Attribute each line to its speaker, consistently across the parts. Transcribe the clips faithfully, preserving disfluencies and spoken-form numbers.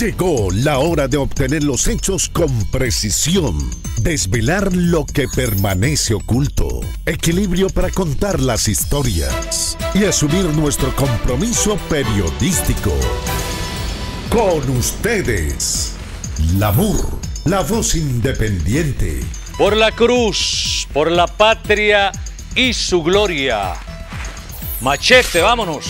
Speaker 1: Llegó la hora de obtener los hechos con precisión, desvelar lo que permanece oculto, equilibrio para contar las historias y asumir nuestro compromiso periodístico. Con ustedes, la M U R, la voz independiente.
Speaker 2: Por la cruz, por la patria y su gloria. Machete, vámonos.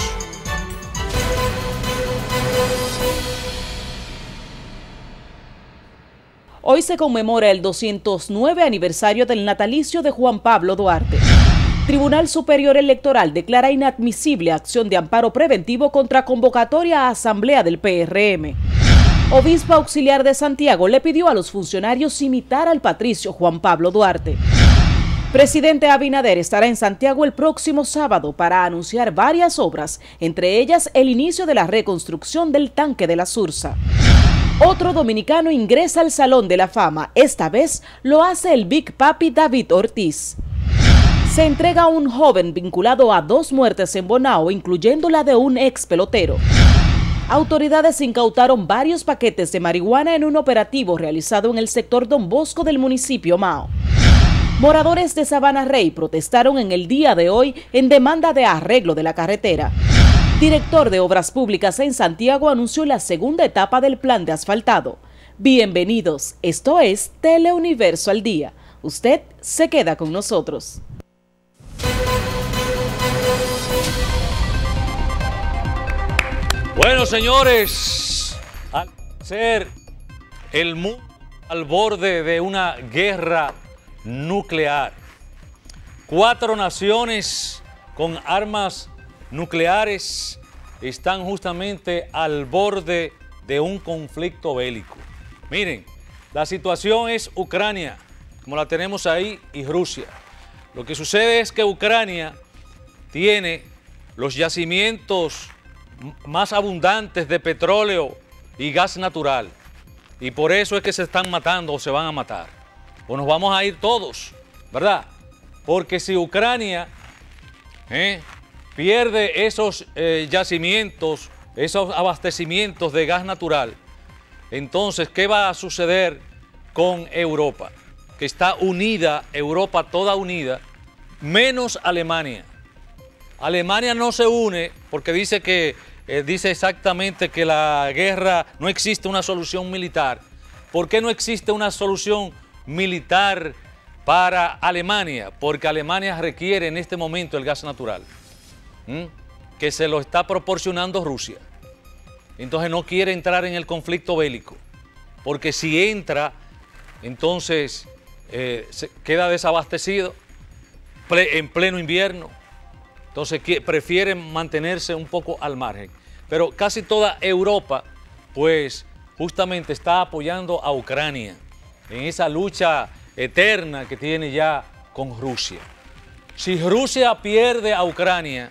Speaker 3: Hoy se conmemora el doscientos nueve aniversario del natalicio de Juan Pablo Duarte. Tribunal Superior Electoral declara inadmisible acción de amparo preventivo contra convocatoria a asamblea del P R M. Obispo auxiliar de Santiago le pidió a los funcionarios imitar al patricio Juan Pablo Duarte. Presidente Abinader estará en Santiago el próximo sábado para anunciar varias obras, entre ellas el inicio de la reconstrucción del tanque de la Sursa. Otro dominicano ingresa al Salón de la Fama, esta vez lo hace el Big Papi David Ortiz. Se entrega a un joven vinculado a dos muertes en Bonao, incluyendo la de un ex pelotero. Autoridades incautaron varios paquetes de marihuana en un operativo realizado en el sector Don Bosco del municipio Mao. Moradores de Sabana Rey protestaron en el día de hoy en demanda de arreglo de la carretera. Director de Obras Públicas en Santiago anunció la segunda etapa del plan de asfaltado. Bienvenidos, esto es Teleuniverso al Día. Usted se queda con nosotros.
Speaker 2: Bueno, señores, al ser el mundo al borde de una guerra nuclear, cuatro naciones con armas nucleares están justamente al borde de un conflicto bélico. Miren, la situación es Ucrania, como la tenemos ahí, y Rusia. Lo que sucede es que Ucrania tiene los yacimientos más abundantes de petróleo y gas natural, y por eso es que se están matando o se van a matar, o nos vamos a ir todos, ¿verdad? Porque si Ucrania ¿eh? pierde esos eh, yacimientos, esos abastecimientos de gas natural, entonces, ¿qué va a suceder con Europa? Que está unida, Europa toda unida, menos Alemania. Alemania no se une porque dice que eh, dice exactamente que la guerra, no existe una solución militar. ¿Por qué no existe una solución militar para Alemania? Porque Alemania requiere en este momento el gas natural, ¿Mm? que se lo está proporcionando Rusia. Entonces no quiere entrar en el conflicto bélico, porque si entra, entonces eh, se queda desabastecido ple, en pleno invierno. Entonces que, prefieren mantenerse un poco al margen. Pero casi toda Europa, pues justamente está apoyando a Ucrania en esa lucha eterna que tiene ya con Rusia. Si Rusia pierde a Ucrania,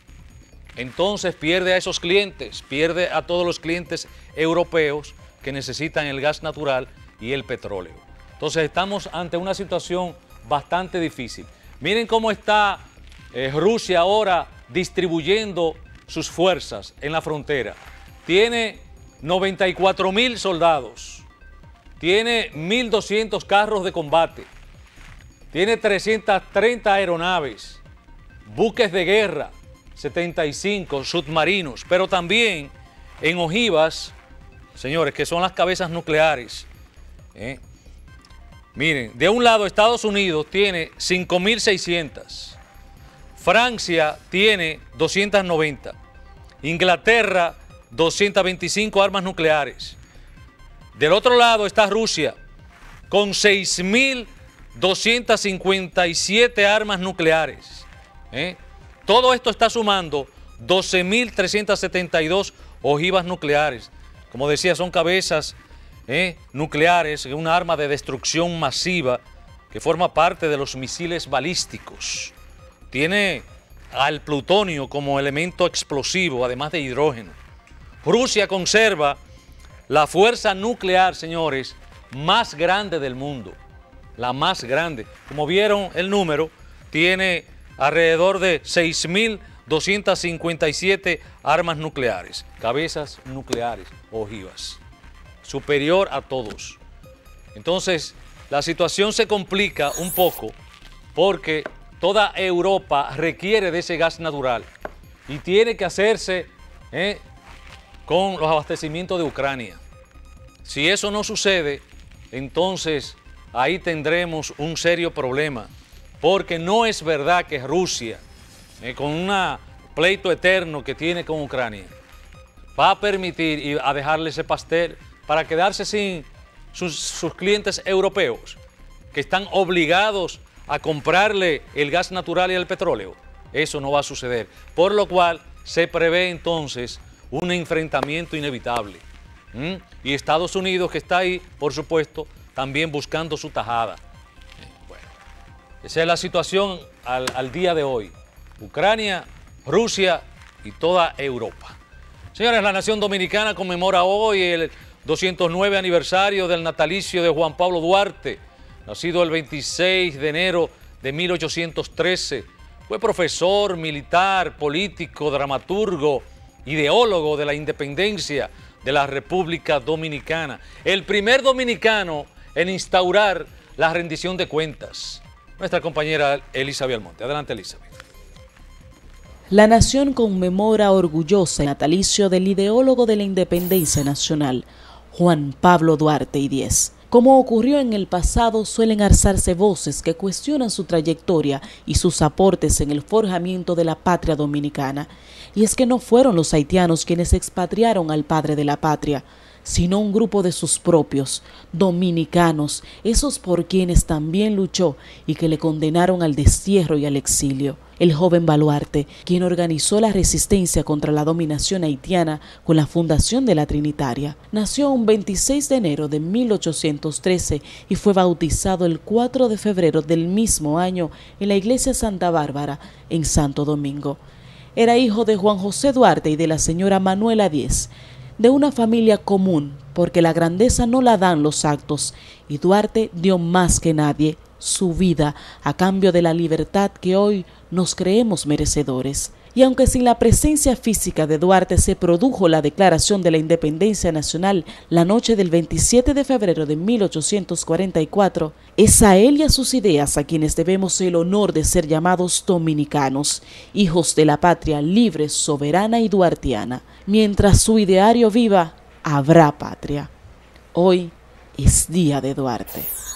Speaker 2: entonces pierde a esos clientes, pierde a todos los clientes europeos que necesitan el gas natural y el petróleo. Entonces estamos ante una situación bastante difícil. Miren cómo está eh, Rusia ahora distribuyendo sus fuerzas en la frontera. Tiene noventa y cuatro mil soldados, tiene mil doscientos carros de combate, tiene trescientas treinta aeronaves, buques de guerra, setenta y cinco submarinos, pero también en ojivas, señores, que son las cabezas nucleares. ¿eh? Miren, de un lado Estados Unidos tiene cinco mil seiscientas, Francia tiene doscientas noventa, Inglaterra doscientas veinticinco armas nucleares. Del otro lado está Rusia con seis mil doscientas cincuenta y siete armas nucleares. ¿eh? Todo esto está sumando doce mil trescientas setenta y dos ojivas nucleares. Como decía, son cabezas ¿eh? nucleares, una arma de destrucción masiva que forma parte de los misiles balísticos. Tiene al plutonio como elemento explosivo, además de hidrógeno. Rusia conserva la fuerza nuclear, señores, más grande del mundo. La más grande. Como vieron el número, tiene alrededor de seis mil doscientas cincuenta y siete armas nucleares, cabezas nucleares, ojivas. superior a todos. Entonces, la situación se complica un poco porque toda Europa requiere de ese gas natural y tiene que hacerse eh, con los abastecimientos de Ucrania. Si eso no sucede, entonces ahí tendremos un serio problema, porque no es verdad que Rusia, eh, con un pleito eterno que tiene con Ucrania, va a permitir y a dejarle ese pastel para quedarse sin sus, sus clientes europeos, que están obligados a comprarle el gas natural y el petróleo. Eso no va a suceder, por lo cual se prevé entonces un enfrentamiento inevitable. ¿Mm? Y Estados Unidos, que está ahí, por supuesto, también buscando su tajada. Bueno, esa es la situación al, al día de hoy. Ucrania, Rusia y toda Europa. Señores, la nación dominicana conmemora hoy el doscientos nueve aniversario del natalicio de Juan Pablo Duarte, nacido el veintiséis de enero de mil ochocientos trece. Fue profesor, militar, político, dramaturgo, ideólogo de la independencia de la República Dominicana. El primer dominicano en instaurar la rendición de cuentas. Nuestra compañera Elizabeth Almonte. Adelante, Elizabeth.
Speaker 3: La nación conmemora orgullosa el natalicio del ideólogo de la independencia nacional, Juan Pablo Duarte y Diez. Como ocurrió en el pasado, suelen alzarse voces que cuestionan su trayectoria y sus aportes en el forjamiento de la patria dominicana. Y es que no fueron los haitianos quienes expatriaron al padre de la patria, sino un grupo de sus propios, dominicanos, esos por quienes también luchó y que le condenaron al destierro y al exilio. El joven Baluarte, quien organizó la resistencia contra la dominación haitiana con la fundación de la Trinitaria, nació un veintiséis de enero de mil ochocientos trece y fue bautizado el cuatro de febrero del mismo año en la iglesia Santa Bárbara, en Santo Domingo. Era hijo de Juan José Duarte y de la señora Manuela Diez, de una familia común, porque la grandeza no la dan los actos, y Duarte dio más que nadie su vida a cambio de la libertad que hoy nos creemos merecedores. Y aunque sin la presencia física de Duarte se produjo la declaración de la independencia nacional la noche del veintisiete de febrero de mil ochocientos cuarenta y cuatro, es a él y a sus ideas a quienes debemos el honor de ser llamados dominicanos, hijos de la patria libre, soberana y duartiana. Mientras su ideario viva, habrá patria. Hoy es día de Duarte.